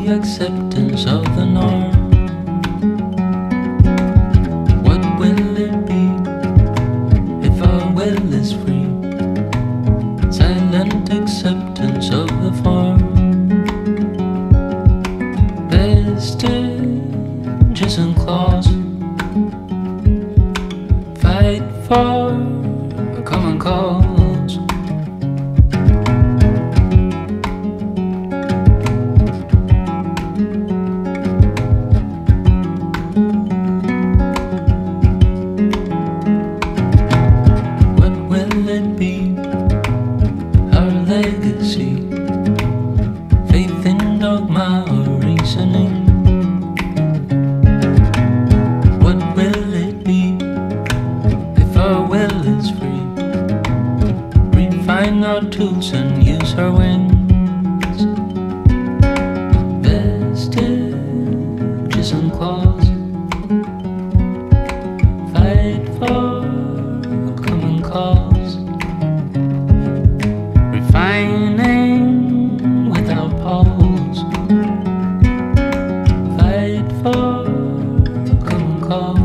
acceptance of the norm. What will it be if our will is free? Silent acceptance of the form. Vestiges and claws fight for a common cause. Faith in dogma or reasoning. What will it be if our will is free? Refine our tools and use our wings. Vestiges and claws fight for a common cause. Refining without pause. Fight for a common cause.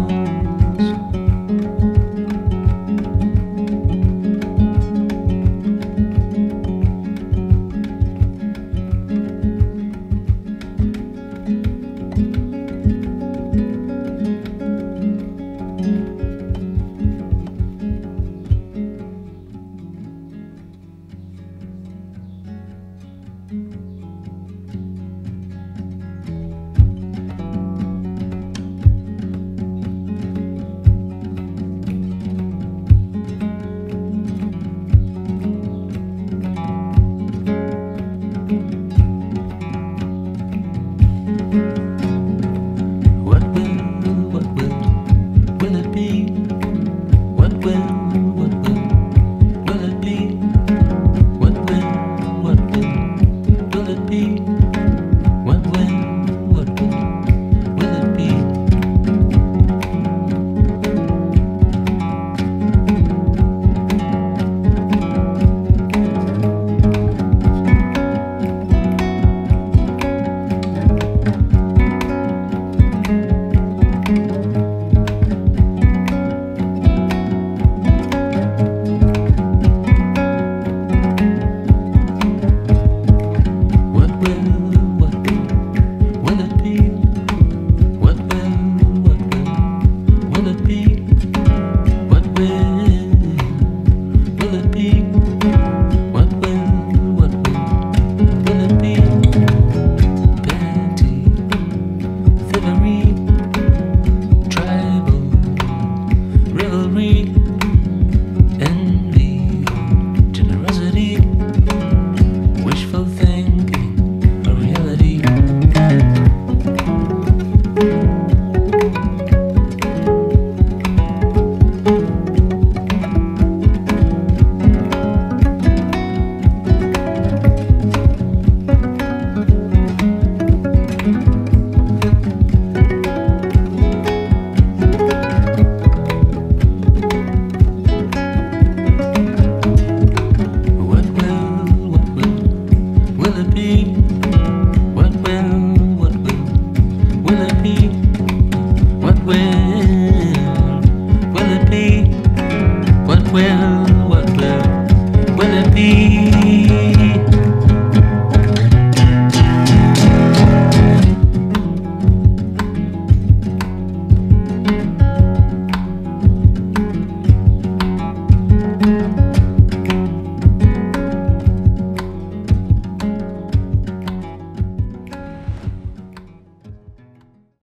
Will it be?